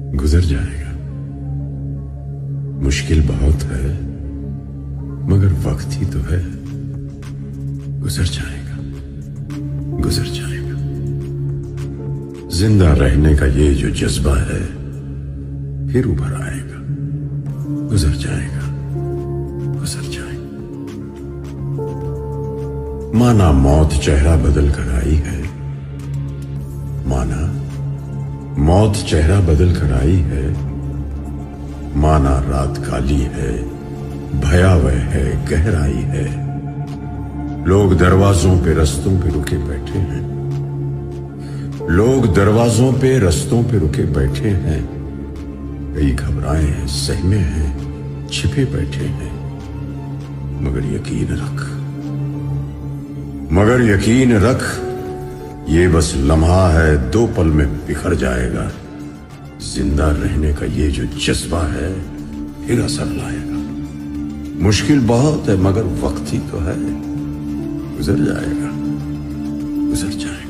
गुजर जाएगा। मुश्किल बहुत है मगर वक्त ही तो है। गुजर जाएगा, गुजर जाएगा। जिंदा रहने का ये जो जज्बा है फिर उभर आएगा। गुजर जाएगा, गुजर जाएगा। माना मौत चेहरा बदल कर आई है, माना मौत चेहरा बदल कर आई है, माना रात काली है, भयावह है, गहराई है। लोग दरवाजों पे रस्तों पे रुके बैठे हैं, लोग दरवाजों पे रस्तों पे रुके बैठे हैं। कई घबराए हैं, सहमे हैं, छिपे बैठे हैं। मगर यकीन रख, मगर यकीन रख, ये बस लम्हा है, 2 पल में बिखर जाएगा। जिंदा रहने का ये जो जज्बा है फिर असर लाएगा। मुश्किल बहुत है मगर वक्त ही तो है। गुजर जाएगा, गुजर जाएगा।